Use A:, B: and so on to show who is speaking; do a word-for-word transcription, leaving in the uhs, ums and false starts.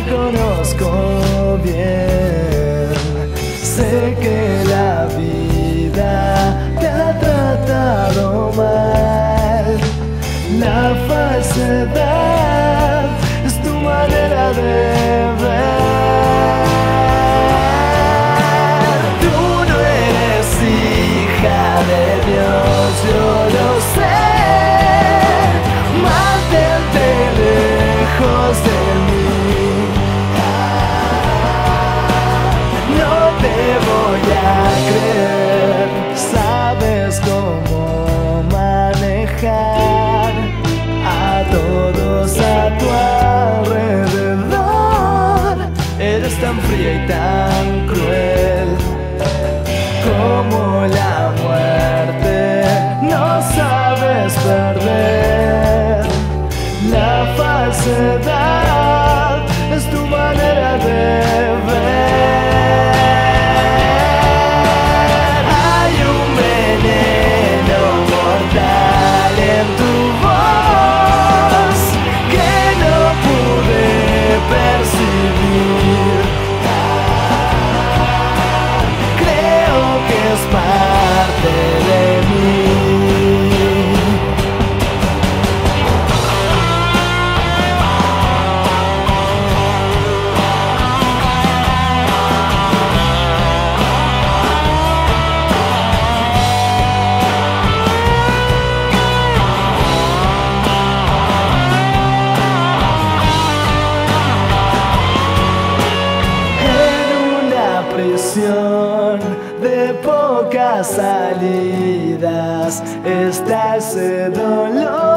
A: conozco bien. Sé que la vida te ha tratado mal. La falsedad es tu manera de ver. Tú no eres hija de Dios, yo lo sé. Mantente lejos de mí. No te voy a creer. Sabes cómo manejar a todos a tu alrededor. Eres tan fría y tan cruel como la muerte. No sabes perder. La falsedad es tu manera de ver. Hay un veneno mortal en tu voz que no pude percibir. Creo que es parte de mí. De pocas salidas está ese dolor.